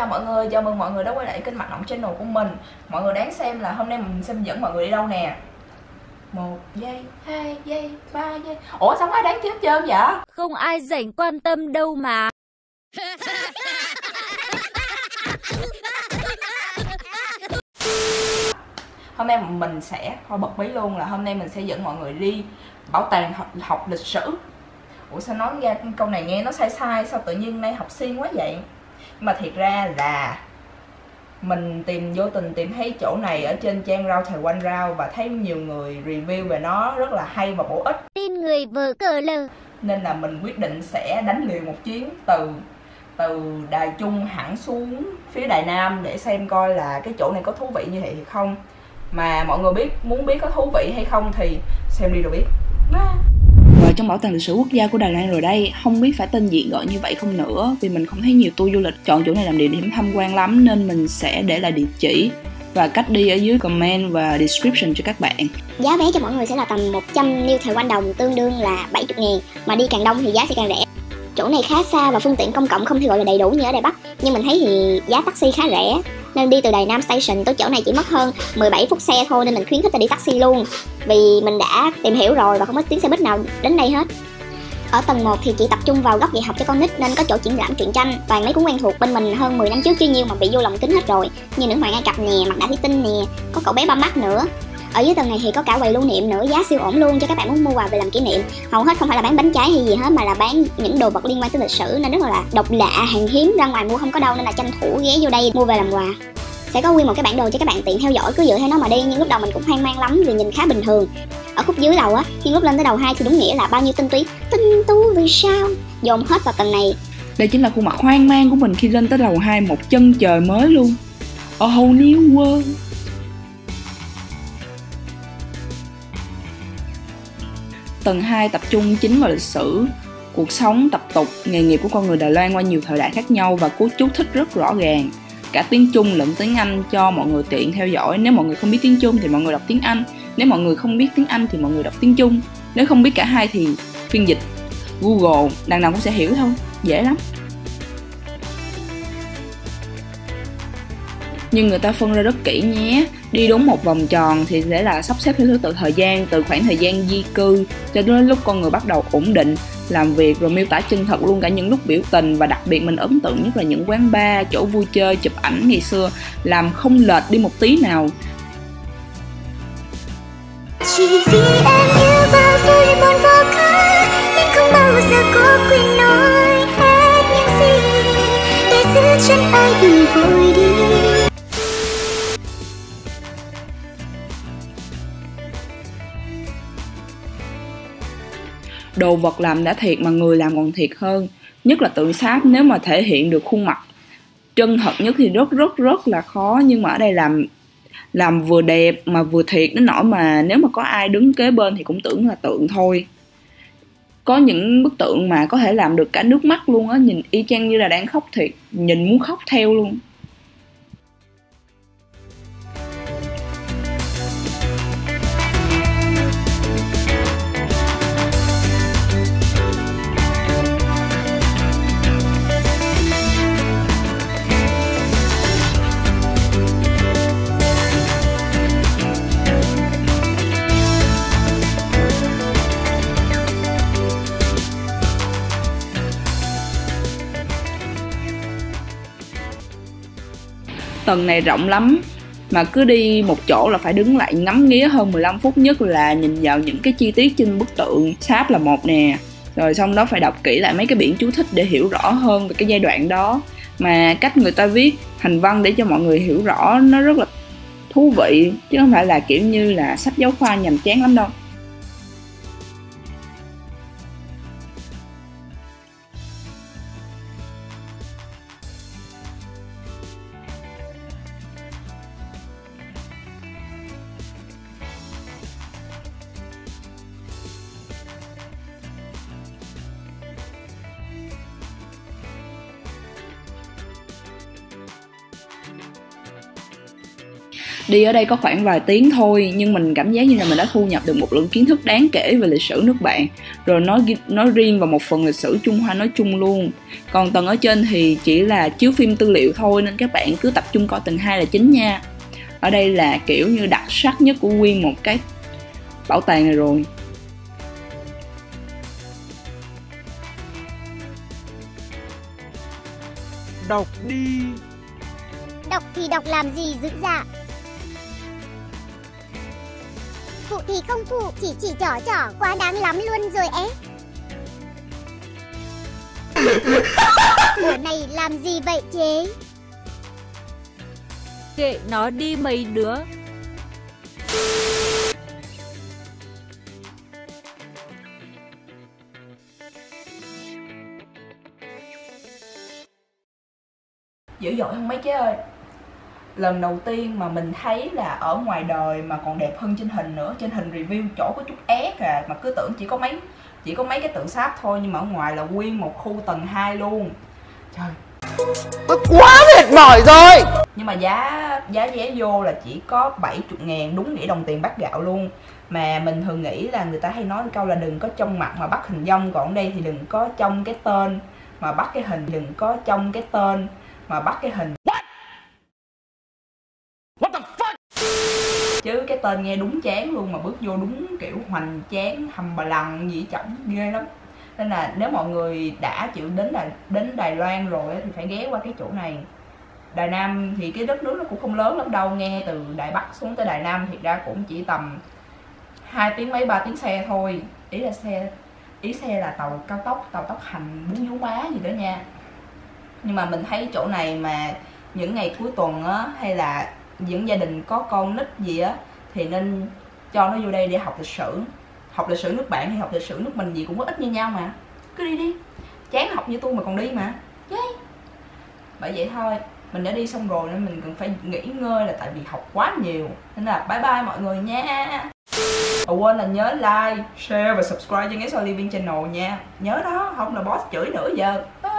chào mọi người, chào mừng mọi người đã quay lại kênh Mặt Nọng Channel của mình. Mọi người đáng xem là hôm nay mình sẽ dẫn mọi người đi đâu nè. 1 giây, 2 giây, 3 giây. Ủa sao không ai đáng chứ hết trơn vậy? Không ai rảnh quan tâm đâu mà. Hôm nay mình sẽ thôi bật mí luôn là hôm nay mình sẽ dẫn mọi người đi bảo tàng học lịch sử. Ủa sao nói ra câu này nghe nó sai sai, sao tự nhiên nay học xuyên quá vậy? Nhưng mà thiệt ra là mình vô tình tìm thấy chỗ này ở trên trang rau thời quanh rau và thấy nhiều người review về nó rất là hay và bổ ích. Tin người vờ cờ lờ. Nên là mình quyết định sẽ đánh liều một chuyến từ Đài Trung hẳn xuống phía Đài Nam để xem coi là cái chỗ này có thú vị như vậy hay không. Mà mọi người muốn biết có thú vị hay không thì xem đi rồi biết. Và trong bảo tàng lịch sử quốc gia của Đài Loan rồi đây, không biết phải tên gì gọi như vậy không nữa, vì mình không thấy nhiều tour du lịch chọn chỗ này làm địa điểm tham quan lắm, nên mình sẽ để lại địa chỉ và cách đi ở dưới comment và description cho các bạn. Giá vé cho mỗi người sẽ là tầm 100 New Thời Quanh đồng, tương đương là 70.000, mà đi càng đông thì giá sẽ càng rẻ. Chỗ này khá xa và phương tiện công cộng không thể gọi là đầy đủ như ở Đài Bắc, nhưng mình thấy thì giá taxi khá rẻ, nên đi từ Đài Nam Station tới chỗ này chỉ mất hơn 17 phút xe thôi, nên mình khuyến khích là đi taxi luôn, vì mình đã tìm hiểu rồi và không có tuyến xe buýt nào đến đây hết. Ở tầng 1 thì chỉ tập trung vào góc dạy học cho con nít, nên có chỗ triển lãm truyện tranh, toàn mấy cuốn quen thuộc bên mình hơn 10 năm trước chứ nhiêu mà bị vô lòng kính hết rồi, như Nữ Hoàng Ai Cập nè, Mặt Nạ Thủy Tinh nè, có cậu bé ba mắt nữa. Ở dưới tầng này thì có cả quầy lưu niệm nữa, giá siêu ổn luôn cho các bạn muốn mua quà về làm kỷ niệm. Hầu hết không phải là bán bánh trái hay gì hết mà là bán những đồ vật liên quan tới lịch sử, nên rất là độc lạ, hàng hiếm, ra ngoài mua không có đâu, nên là tranh thủ ghé vô đây mua về làm quà. Sẽ có nguyên một cái bản đồ cho các bạn tiện theo dõi, cứ dựa theo nó mà đi, nhưng lúc đầu mình cũng hoang mang lắm vì nhìn khá bình thường. Ở khúc dưới đầu á, nhưng lúc lên tới đầu 2 thì đúng nghĩa là bao nhiêu tinh tú vì sao dồn hết vào tầng này. Đây chính là khuôn mặt hoang mang của mình khi lên tới lầu 2, một chân trời mới luôn. A whole new world. Tầng 2 tập trung chính vào lịch sử, cuộc sống, tập tục, nghề nghiệp của con người Đài Loan qua nhiều thời đại khác nhau và có chú thích rất rõ ràng. Cả tiếng Trung lẫn tiếng Anh cho mọi người tiện theo dõi. Nếu mọi người không biết tiếng Trung thì mọi người đọc tiếng Anh. Nếu mọi người không biết tiếng Anh thì mọi người đọc tiếng Trung. Nếu không biết cả hai thì phiên dịch Google, đằng nào cũng sẽ hiểu thôi, dễ lắm. Nhưng người ta phân ra rất kỹ nhé. Đi đúng một vòng tròn thì sẽ là sắp xếp theo thứ tự thời gian, từ khoảng thời gian di cư cho đến lúc con người bắt đầu ổn định làm việc, rồi miêu tả chân thật luôn cả những lúc biểu tình. Và đặc biệt mình ấn tượng nhất là những quán bar, chỗ vui chơi, chụp ảnh ngày xưa làm không lệch đi một tí nào. Chỉ vì em yêu và vui buồn vô cớ, nên không bao giờ có quyền nói hết những gì để giữ chân ai đừng vội đi. Đồ vật làm đã thiệt mà người làm còn thiệt hơn. Nhất là tượng sáp, nếu mà thể hiện được khuôn mặt chân thật nhất thì rất là khó. Nhưng mà ở đây làm vừa đẹp mà vừa thiệt đến nỗi mà nếu mà có ai đứng kế bên thì cũng tưởng là tượng thôi. Có những bức tượng mà có thể làm được cả nước mắt luôn á, nhìn y chang như là đang khóc thiệt, nhìn muốn khóc theo luôn. Tầng này rộng lắm, mà cứ đi một chỗ là phải đứng lại ngắm nghía hơn 15 phút, nhất là nhìn vào những cái chi tiết trên bức tượng sáp là một nè. Rồi xong đó phải đọc kỹ lại mấy cái biển chú thích để hiểu rõ hơn về cái giai đoạn đó. Mà cách người ta viết hành văn để cho mọi người hiểu rõ nó rất là thú vị, chứ không phải là kiểu như là sách giáo khoa nhàm chán lắm đâu. Đi ở đây có khoảng vài tiếng thôi, nhưng mình cảm giác như là mình đã thu nhập được một lượng kiến thức đáng kể về lịch sử nước bạn. rồi nói riêng vào một phần lịch sử Trung Hoa nói chung luôn. Còn tầng ở trên thì chỉ là chiếu phim tư liệu thôi, nên các bạn cứ tập trung coi tầng 2 là chính nha. Ở đây là kiểu như đặc sắc nhất của nguyên một cái bảo tàng này rồi. Đọc đi. Đọc thì đọc làm gì dữ dạ. Phụ thì không phụ, chỉ trỏ quá đáng lắm luôn rồi é. Ủa này làm gì vậy chế? Kệ nó đi mấy đứa. Dữ dội không mấy chế ơi. Lần đầu tiên mà mình thấy là ở ngoài đời mà còn đẹp hơn trên hình nữa. Trên hình review chỗ có chút ép à, mà cứ tưởng chỉ có mấy cái tượng sáp thôi, nhưng mà ở ngoài là nguyên một khu tầng 2 luôn. Trời, Tôi quá mệt mỏi rồi. nhưng mà giá vé vô là chỉ có 70.000, đúng nghĩa đồng tiền bát gạo luôn. Mà mình thường nghĩ là người ta hay nói câu là đừng có trông mặt mà bắt hình dong, còn ở đây thì đừng có trông cái tên mà bắt cái hình, đừng có trông cái tên mà bắt cái hình. What the fuck? Chứ cái tên nghe đúng chán luôn, mà bước vô đúng kiểu hoành tráng hầm bà lằng gì chổng ghê lắm. Nên là nếu mọi người đã chịu đến Đài Loan rồi thì phải ghé qua cái chỗ này. Đài Nam thì cái đất nước nó cũng không lớn lắm đâu, nghe từ Đài Bắc xuống tới Đài Nam thiệt ra cũng chỉ tầm 2 tiếng mấy 3 tiếng xe thôi. Ý xe là tàu tốc hành bún vú má gì đó nha. Nhưng mà mình thấy chỗ này mà những ngày cuối tuần á, hay là những gia đình có con nít gì á, thì nên cho nó vô đây để học lịch sử. Học lịch sử nước bạn hay học lịch sử nước mình gì cũng có ích như nhau mà. Cứ đi, chán học như tôi mà còn đi mà. Bởi vậy thôi, mình đã đi xong rồi nên mình cần phải nghỉ ngơi, là tại vì học quá nhiều. Nên là bye bye mọi người nha. Quên là nhớ like, share và subscribe cho Nghe Living Channel nha. Nhớ đó, không là boss chửi nữa giờ. Bye.